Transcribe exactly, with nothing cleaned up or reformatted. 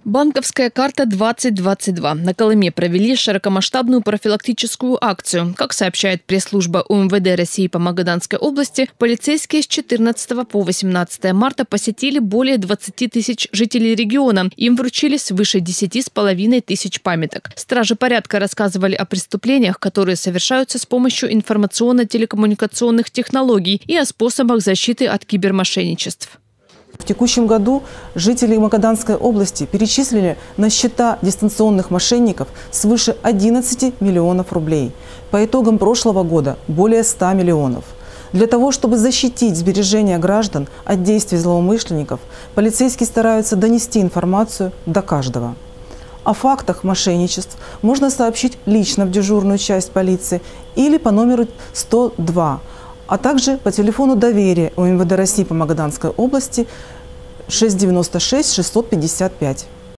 Банковская карта двадцать двадцать два. На Колыме провели широкомасштабную профилактическую акцию. Как сообщает пресс-служба УМВД России по Магаданской области, полицейские с четырнадцатого по восемнадцатое марта посетили более двадцати тысяч жителей региона. Им вручили свыше десяти с половиной тысяч памяток. Стражи порядка рассказывали о преступлениях, которые совершаются с помощью информационно-телекоммуникационных технологий, и о способах защиты от кибермошенничеств. В текущем году жители Магаданской области перечислили на счета дистанционных мошенников свыше одиннадцати миллионов рублей. По итогам прошлого года более ста миллионов. Для того, чтобы защитить сбережения граждан от действий злоумышленников, полицейские стараются донести информацию до каждого. О фактах мошенничеств можно сообщить лично в дежурную часть полиции или по номеру сто два, а также по телефону доверия УМВД России по Магаданской области шесть девяносто шесть шестьсот пятьдесят пять.